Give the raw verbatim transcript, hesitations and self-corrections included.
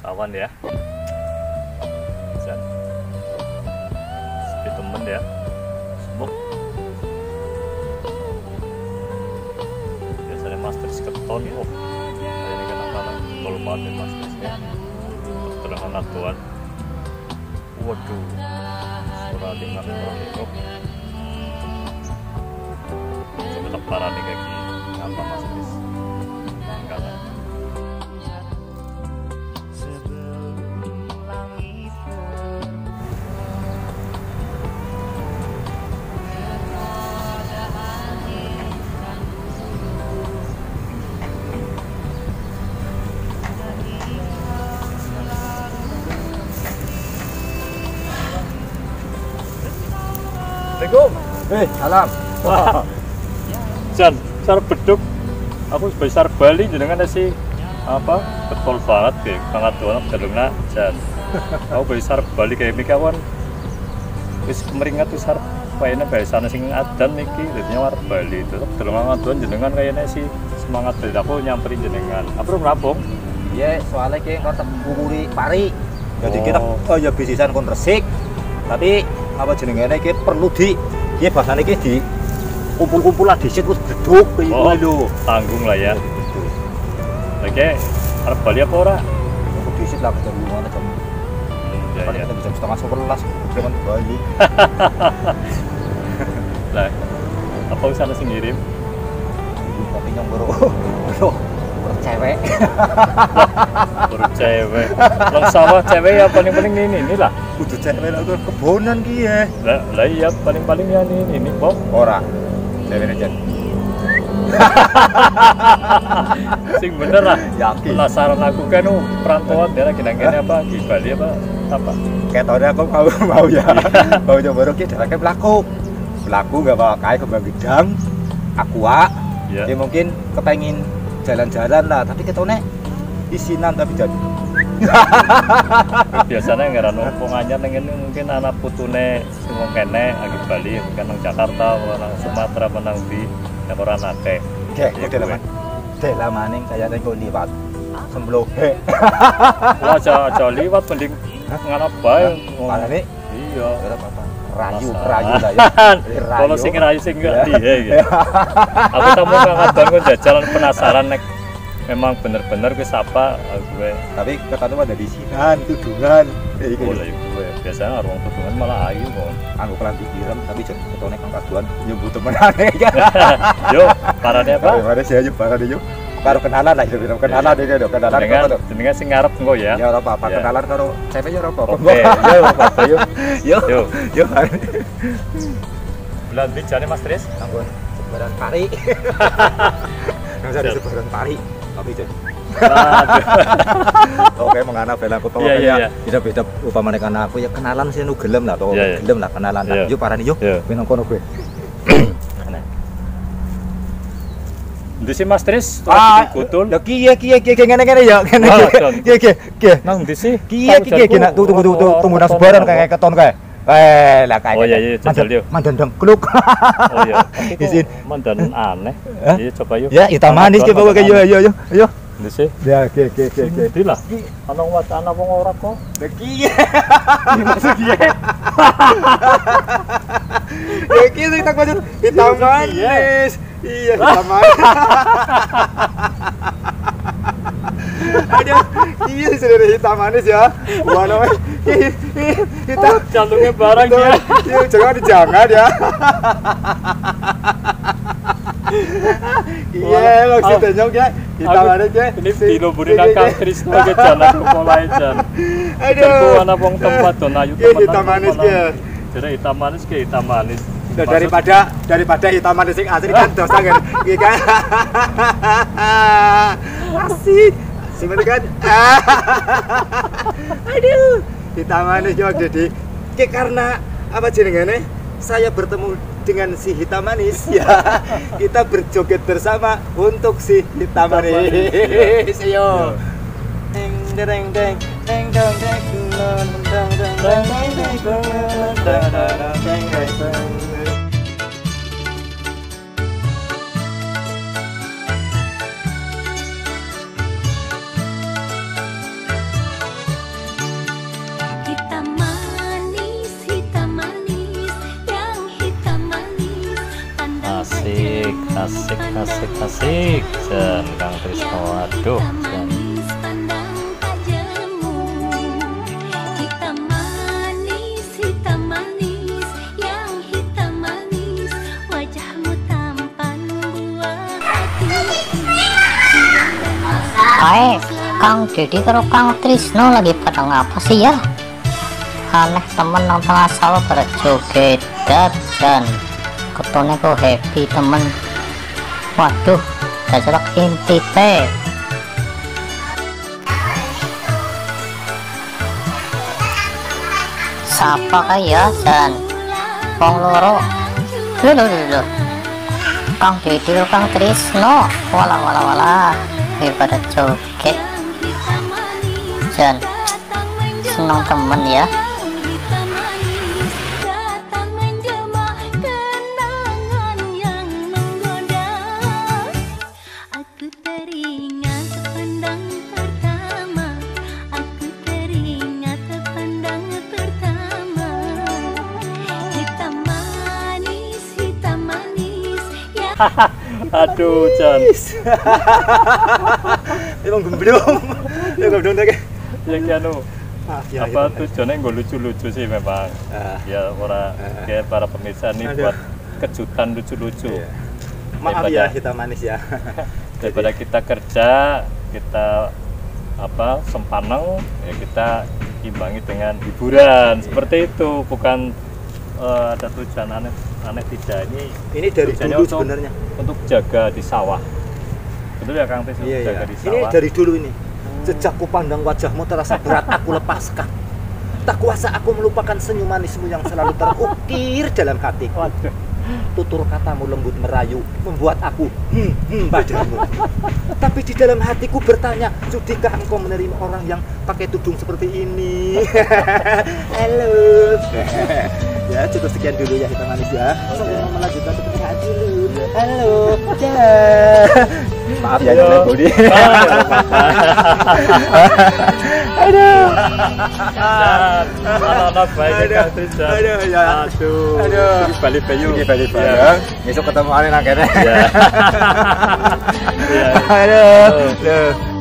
awan ya. Jan. Sepi temen ya. Sibuk. Biasanya master keton oh. Ini kenapa kalau banget masternya. Terangan atuan. Waduh. Suara dengar orang itu. Coba lebaran nih kayak gini. Apa mas Chris? Enggak lah. Assalamualaikum. Eh, salam. Wah. Jan, cara beduk aku sebesar Bali jenengan si apa betul banget ke kangat tuan delungna Jan. Aku besar Bali kayak mikawan wis kemeringat besar kayaknya bahasane sing adan niki dadinya war Bali itu delunga tuan jenengan kayaknya si semangat dari aku nyamperin jenengan. Apa rampung? Iya, soalnya ki kontak buburi pari. Jadi Oh. kita oh ya bisisan kon resik. Tapi apa jenengane iki perlu di iki bahasane iki di kumpul-kumpul lah disit terus beduk iki Oh, lho. tanggung lah ya. Oke, arep Bali apa ora? Aku disit lah jam lima jam. Hmm, ya, Paling ya. jam setengah sebelas dengan Bali. Lah, apa usah sing ngirim? Tapi nyong baru baru cewek. Baru cewek. Lang sawah cewek ya paling-paling ini inilah. Kudu cewek lah ke kebonan ki ya. Lah, lah iya paling-paling ya ini ini kok. Ora. Cewek aja. Sing bener lah. Yakin. Penasaran aku kan uh, perantauan daerah kira-kira apa di Bali apa apa. Ketone aku mau mau ya. Mau coba baru ki darake pelaku. Pelaku enggak bawa kayak kembang gedang. Aqua. Ya. Dia mungkin kepengen jalan-jalan lah, tapi ketone isinan tapi jadi. Biasanya nggak wong anyar ning ngene mungkin anak putune sing wong kene lagi Bali mungkin nang Jakarta ora nang Sumatera menang di yang ora nate. Oke, udah lama. Udah lama ning kayaknya kok liwat. Sembloh. Wah, aja aja liwat mending ngarep bae. Parane Iya. ora apa-apa. Rayu, Masalah. rayu lah ya. Kalau sing rayu sing enggak iya gitu. Aku tamu ngabang kok jajalan penasaran nek memang bener-bener ke sapa gue. Tapi ketemu ada di sinan, tudungan. Kayak gitu. Boleh gue. Biasanya orang tutungan malah ayu kok. Aku kelambi irem tapi jan ketone kang kaduan nyebut temenane ya. Yo, parane apa? Mari saya yuk parane yuk. Karo kenalan lah itu kenalan deh kenalan kenalan Dengan karo. jenengan sing ngarep engko ya. Ya ora apa-apa Ya. kenalan karo cewek ya ora apa-apa. Oke, yo apa yo. Yo. Yo. Yo. Bulan di jane Mas Tris. Ampun, sebaran pari. Nang sari sebaran pari. Tapi jan. Aduh. Oke, mengana bela aku Iya, iya, iya. beda-beda upamane kan aku ya kenalan sih nu gelem lah to. Iya, iya. Gelem lah kenalan. Iya. Yuk parane yuk. Iya. Kowe nang kono kowe. Ndi sih Mas Tris? Ah, Lagi kutul. lha kiye kiye kiye ngene-ngene ya, ngene Ah, kiye. Don. Kiye kiye kiye. Nang ndi sih? Kiye kiye kiye nak tunggu tunggu tunggu tunggu nang sebaran kayak keton kae. Eh, lah kayak. Oh iya iya jajal yuk. Mandan dengkluk. Oh iya. Isin. Mandan aneh. Hah? Iya coba yuk. Ya, hitam manis ki bawa ke yo yo yo yo. Ndi sih? Ya, kiye kiye kiye kiye. Ndi lah. Ana wacana wong ora kok. Lah kiye. Maksud kiye? Ya kiye sing tak maksud hitam manis. Iya, hitam manis. Aduh, iya saudara hitam manis ya. Wah, namanya hitam. Jantungnya barang Itu- ya. Iya, jangan jangan ya. Iya, maksudnya nyok ya. Hitam manis ya. Ini dilo budikan Kang Krisna ke jalan ke polai jan. Aduh. Janku anak wong tempat don ayu Iya, hitam manis ya. Jadi hitam manis ke hitam manis. Nah, daripada daripada hitam manis yang asli kan dosa kan. Iya kan. Asik. Gimana kan? Aduh. Hitam manis nyok jadi. Ki karena apa jenengane? Saya bertemu dengan si hitam manis ya. Kita berjoget bersama untuk si hitam manis. Ayo. Deng deng deng deng deng deng deng deng deng deng deng deng deng deng deng. asik asik asik Jan Kang Trisno aduh Jan. Hai, Kang Didi karo Kang Trisno lagi pada ngapa sih ya? Aneh temen nang tengah sawah pada joget dan ketone kok happy temen. Waduh, dajelok inti teh. Sapa kaya Jan? Wong loro. Lho lho lho. Kang Didi karo Kang Trisno. Walah walah walah. Pada joget Jan seneng temen ya. Aku teringat pandang pertama, aku teringat pandang pertama. Hitam manis, hitam manis ya. Aduh Jan. Emang gemblong. Ya gemblong tak? Ya kianu. Ah, ya, apa ya, tujuannya gue lucu-lucu sih memang. Ah. Ya orang Ah. kayak para pemirsa nih Aduh. buat kejutan lucu-lucu. Iya. Maaf Daripada- ya hitam manis ya. Daripada kita kerja, kita apa sempaneng, ya kita imbangi dengan hiburan. Seperti itu, bukan eh, ada tujuan aneh aneh tidak. Ini Ini dari tujuannya dulu untuk- sebenarnya. untuk jaga di sawah. Betul ya Kang Tis? Iya, iya. Jaga di Ini sawah. dari dulu ini. Sejak ku pandang wajahmu terasa berat aku lepaskan. Tak kuasa aku melupakan senyum manismu yang selalu terukir dalam hatiku. Waduh. Tutur katamu lembut merayu membuat aku hmm, hmm padamu. Tapi di dalam hatiku bertanya, sudikah engkau menerima orang yang pakai tudung seperti ini? Halo. Ya cukup sekian dulu ya hitam manis ya. Saya mau melanjutkan pekerjaan dulu. Halo. Dah. Maaf ya Aduh. Nenek Budi. Aduh. Jan, anak-anak baik ya Kang Tis. Jan. Aduh, ya. Aduh. Aduh. Ini Bali Bayu. Ini balik Iya. bareng. Besok ketemu aneh nang kene. Iya. Iya. Aduh. Aduh.